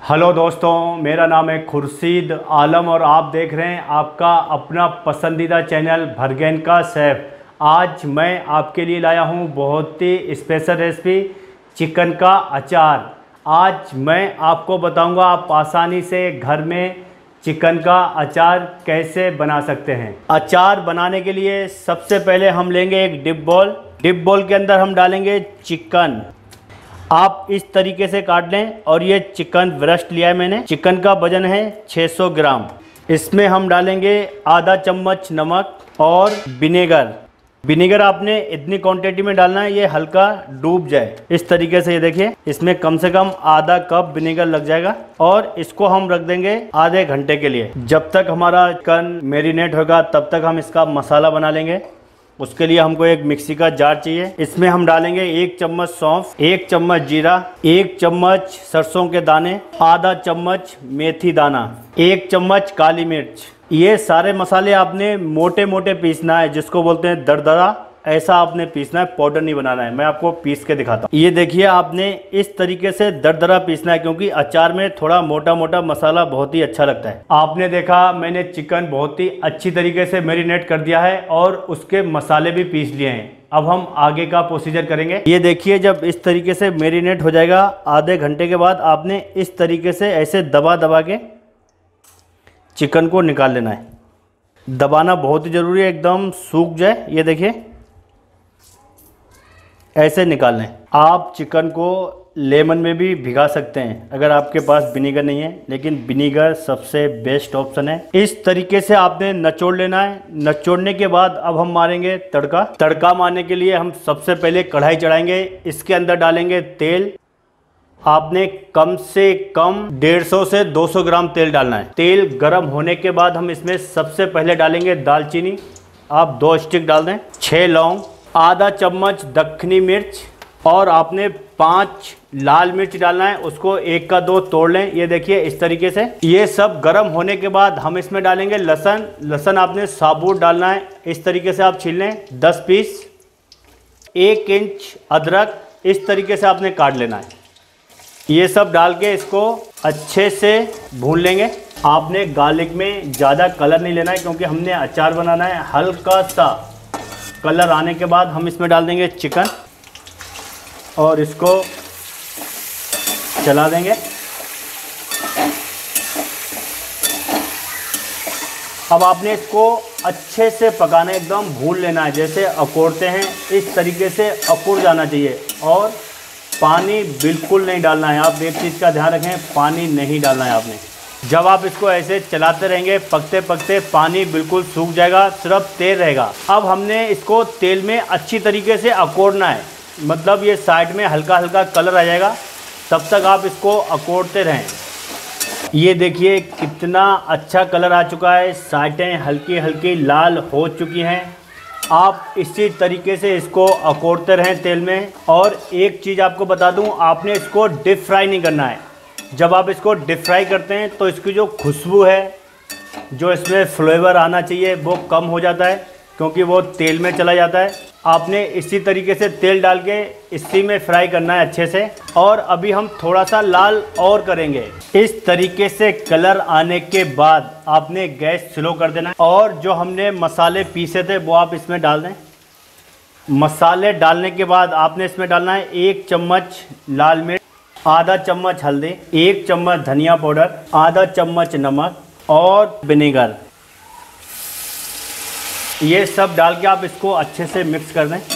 Hello दोस्तों, मेरा नाम है खुर्शीद आलम और आप देख रहे हैं आपका अपना पसंदीदा चैनल भरगैन का शेफ़। आज मैं आपके लिए लाया हूं बहुत ही स्पेशल रेसिपी, चिकन का अचार। आज मैं आपको बताऊंगा आप आसानी से घर में चिकन का अचार कैसे बना सकते हैं। अचार बनाने के लिए सबसे पहले हम लेंगे एक डिप बॉल के अंदर हम डालेंगे चिकन। आप इस तरीके से काट लें और ये चिकन ब्रेस्ट लिया है मैंने। चिकन का वजन है 600 ग्राम। इसमें हम डालेंगे आधा चम्मच नमक और विनेगर आपने इतनी क्वांटिटी में डालना है ये हल्का डूब जाए। इस तरीके से ये देखिए, इसमें कम से कम आधा कप विनेगर लग जाएगा और इसको हम रख देंगे आधे घंटे के लिए। जब तक हमारा चिकन मैरिनेट होगा तब तक हम इसका मसाला बना लेंगे। उसके लिए हमको एक मिक्सी का जार चाहिए। इसमें हम डालेंगे 1 चम्मच सौंफ, 1 चम्मच जीरा, 1 चम्मच सरसों के दाने, आधा चम्मच मेथी दाना, 1 चम्मच काली मिर्च। ये सारे मसाले आपने मोटे मोटे पीसना है, जिसको बोलते हैं दरदरा। ऐसा आपने पीसना है, पाउडर नहीं बनाना है। मैं आपको पीस के दिखाता हूँ। ये देखिए, आपने इस तरीके से दरदरा पीसना है, क्योंकि अचार में थोड़ा मोटा मोटा मसाला बहुत ही अच्छा लगता है। आपने देखा मैंने चिकन बहुत ही अच्छी तरीके से मैरिनेट कर दिया है और उसके मसाले भी पीस लिए हैं। अब हम आगे का प्रोसीजर करेंगे। ये देखिए, जब इस तरीके से मैरिनेट हो जाएगा आधे घंटे के बाद आपने इस तरीके से ऐसे दबा दबा के चिकन को निकाल लेना है। दबाना बहुत ही ज़रूरी है, एकदम सूख जाए। ये देखिए, ऐसे निकाल लें। आप चिकन को लेमन में भी भिगा सकते हैं अगर आपके पास विनेगर नहीं है, लेकिन विनेगर सबसे बेस्ट ऑप्शन है। इस तरीके से आपने निचोड़ लेना है। निचोड़ने के बाद अब हम मारेंगे तड़का मारने के लिए हम सबसे पहले कढ़ाई चढ़ाएंगे। इसके अंदर डालेंगे तेल। आपने कम से कम 150 से 200 ग्राम तेल डालना है। तेल गर्म होने के बाद हम इसमें सबसे पहले डालेंगे दालचीनी। आप 2 स्टिक डाल दें, 6 लौंग, आधा चम्मच दक्खनी मिर्च और आपने 5 लाल मिर्च डालना है। उसको 1 का 2 तोड़ लें। ये देखिए, इस तरीके से। ये सब गर्म होने के बाद हम इसमें डालेंगे लहसुन आपने साबुत डालना है। इस तरीके से आप छील लें 10 पीस। 1 इंच अदरक इस तरीके से आपने काट लेना है। ये सब डाल के इसको अच्छे से भून लेंगे। आपने गार्लिक में ज़्यादा कलर नहीं लेना है, क्योंकि हमने अचार बनाना है। हल्का सा कलर आने के बाद हम इसमें डाल देंगे चिकन और इसको चला देंगे। अब आपने इसको अच्छे से पकाना है, एकदम भून लेना है। जैसे अकोड़ते हैं इस तरीके से अकुड़ जाना चाहिए और पानी बिल्कुल नहीं डालना है। आप एक चीज़ का ध्यान रखें, पानी नहीं डालना है आपने। जब आप इसको ऐसे चलाते रहेंगे पकते पकते पानी बिल्कुल सूख जाएगा, सिर्फ तेल रहेगा। अब हमने इसको तेल में अच्छी तरीके से अकोड़ना है, मतलब ये साइड में हल्का हल्का कलर आ जाएगा, तब तक आप इसको अकोड़ते रहें। ये देखिए कितना अच्छा कलर आ चुका है, साइटें हल्की हल्की लाल हो चुकी हैं। आप इसी तरीके से इसको अकोड़ते रहें तेल में। और एक चीज़ आपको बता दूं, आपने इसको डीप फ्राई नहीं करना है। जब आप इसको डीप फ्राई करते हैं तो इसकी जो खुशबू है, जो इसमें फ्लेवर आना चाहिए, वो कम हो जाता है, क्योंकि वो तेल में चला जाता है। आपने इसी तरीके से तेल डाल के इसी में फ्राई करना है अच्छे से। और अभी हम थोड़ा सा लाल और करेंगे। इस तरीके से कलर आने के बाद आपने गैस स्लो कर देना है और जो हमने मसाले पीसे थे वो आप इसमें डाल दें। मसाले डालने के बाद आपने इसमें डालना है 1 चम्मच लाल मिर्च, आधा चम्मच हल्दी, 1 चम्मच धनिया पाउडर, आधा चम्मच नमक और विनेगर। ये सब डाल के आप इसको अच्छे से मिक्स कर दें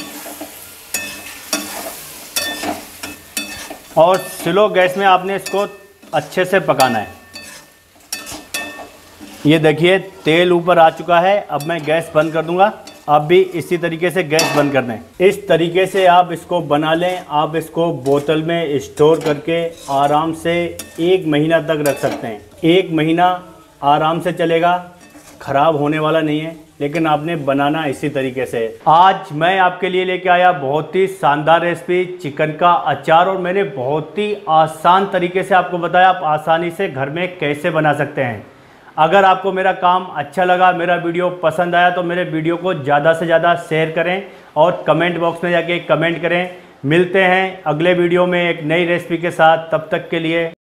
और स्लो गैस में आपने इसको अच्छे से पकाना है। ये देखिए, तेल ऊपर आ चुका है। अब मैं गैस बंद कर दूंगा। आप भी इसी तरीके से गैस बंद कर दें। इस तरीके से आप इसको बना लें। आप इसको बोतल में स्टोर करके आराम से 1 महीना तक रख सकते हैं। 1 महीना आराम से चलेगा, ख़राब होने वाला नहीं है। लेकिन आपने बनाना इसी तरीके से। आज मैं आपके लिए लेके आया बहुत ही शानदार रेसिपी, चिकन का अचार। और मैंने बहुत ही आसान तरीके से आपको बताया आप आसानी से घर में कैसे बना सकते हैं। अगर आपको मेरा काम अच्छा लगा, मेरा वीडियो पसंद आया, तो मेरे वीडियो को ज़्यादा से ज़्यादा शेयर करें और कमेंट बॉक्स में जाके कमेंट करें। मिलते हैं अगले वीडियो में एक नई रेसिपी के साथ। तब तक के लिए